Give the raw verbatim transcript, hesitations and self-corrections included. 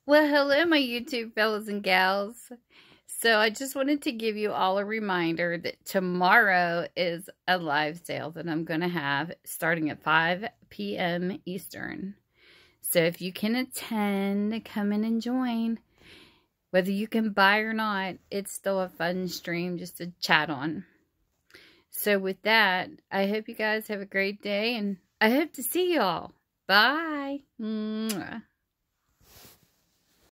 Well, hello, my YouTube fellas and gals. So I just wanted to give you all a reminder that tomorrow is a live sale that I'm going to have starting at five p m Eastern. So if you can attend, come in and join. Whether you can buy or not, it's still a fun stream just to chat on. So with that, I hope you guys have a great day, and I hope to see y'all. Bye. Mwah.